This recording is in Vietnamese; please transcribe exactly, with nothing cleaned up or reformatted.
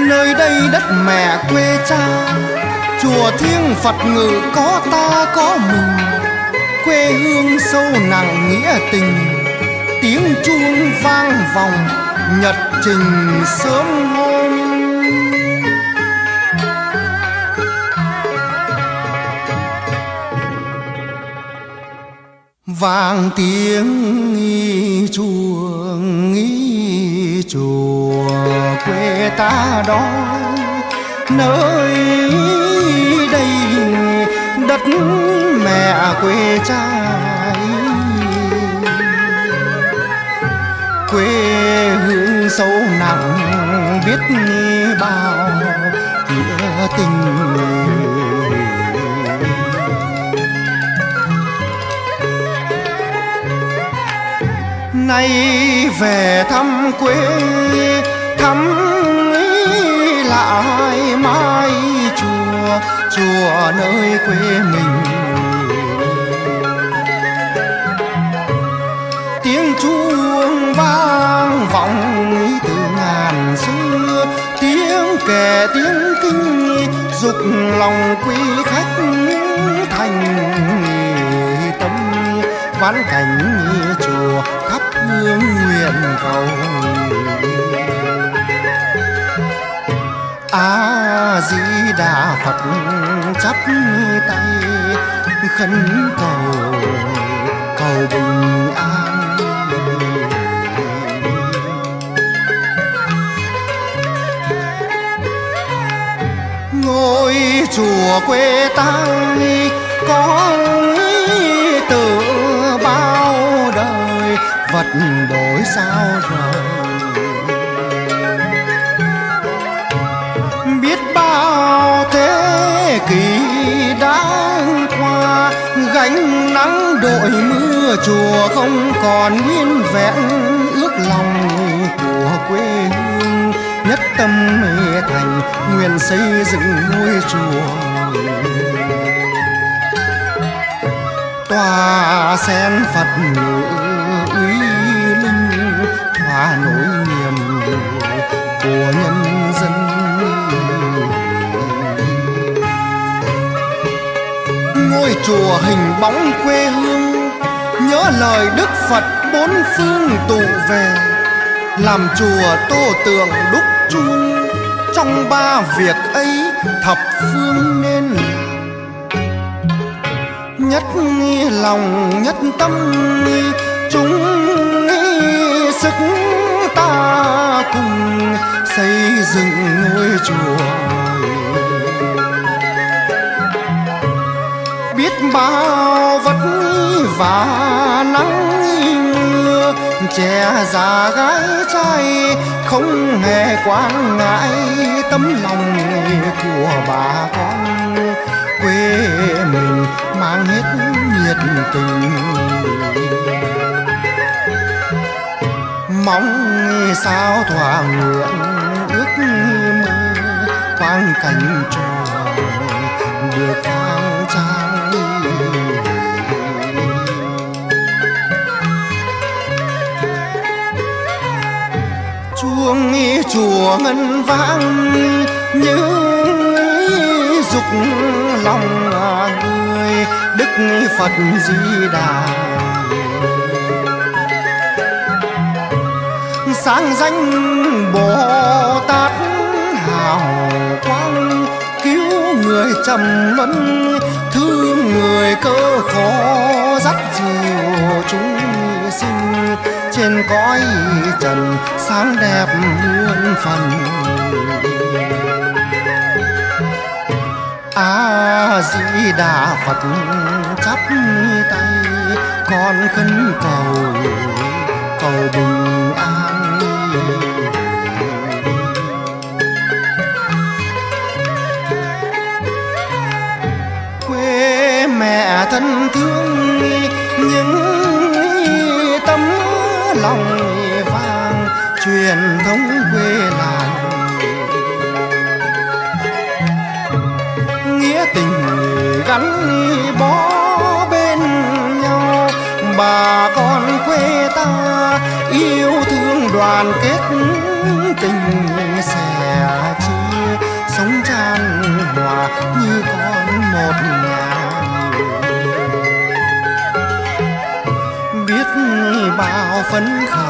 Nơi đây đất mẹ quê cha, chùa thiêng Phật ngự có ta có mình. Quê hương sâu nặng nghĩa tình, tiếng chuông vang vòng nhật trình sớm hôm. Vang tiếng chuông chùa quê ta đó, nơi đây đất mẹ quê cha. Quê hương sâu nặng biết bao nghĩa tình. Nay về thăm quê, thăm lại mái chùa, chùa nơi quê mình. Tiếng chuông vang vọng từ ngàn xưa, tiếng kể tiếng kinh dục lòng quý khách thành tâm. Vãn cảnh chùa khắp hương nguyện cầu. A Di Đà Phật chắp tay khấn cầu, cầu bình an. Ngôi chùa quê ta có từ bao đời, vật đổi sao rồi. Biết bao thế kỷ đã qua, gánh nắng đội mưa chùa không còn nguyên vẹn. Ước lòng của quê hương nhất tâm thành, nguyện xây dựng ngôi chùa. Tòa sen Phật ngự uy linh, hòa nỗi niềm của nhân dân. Ngôi chùa hình bóng quê hương, nhớ lời Đức Phật bốn phương tụ về. Làm chùa tô tượng đúc chuông, trong ba việc ấy thập phương nên làm. Nhất lòng nhất tâm chúng sức ta cùng xây dựng ngôi chùa. Biết bao vất vả nắng mưa, trẻ già gái trai không hề quan ngại tấm lòng của bà con. Quê mình mang hết nhiệt tình, mong sao thỏa nguyện ước mơ. Quang cảnh chùa được khang trang, chuông chùa ngân vang như dục lòng người Đức Phật Di Đà. Sáng danh Bồ Tát hào quang, cứu người trầm luân, thương người cơ khổ, dắt dìu chúng sinh trên cõi trần sáng đẹp muôn phần. A Di Đà Phật chắp tay con khấn cầu, cầu bình an. Quê mẹ thân thương những tấm lòng vàng, truyền thống quê làng. Nghĩa tình gắn bó bên nhau, bà con quê ta yêu thương đoàn kết tình sẻ chia. sống chan hòa như con một nhà nhiều. Biết bao phấn khởi